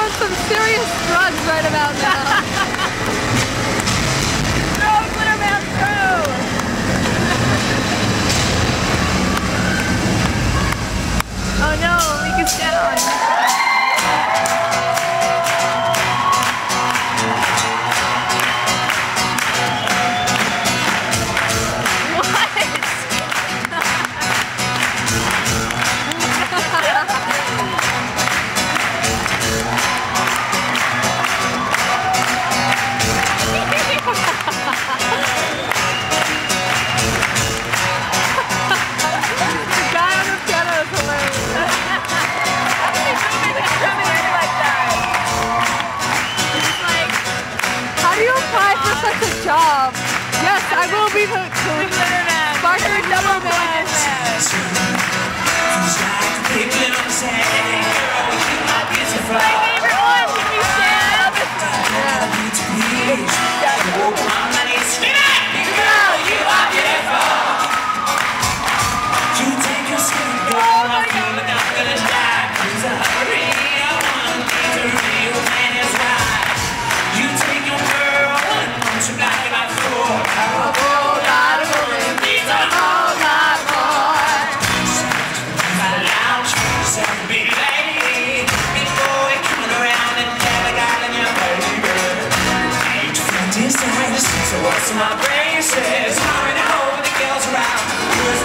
on some serious drugs right about now. Throw glitter man through! Oh no, Mika's down. Such a job. Yes, I will be the glitter man. Sparkly double man. My favorite one. Can you stand? You are beautiful. You take your skin, girl. I feel like I'm gonna die. Cause a real one needs a real man is right. You take your girl and she like it like four. A whole lot of women needs a whole lot more. My lounge, some big lady. Big boy coming around and tell a guy in your baby. Ain't you fantasized? So what's my brain says? How I know the girls around.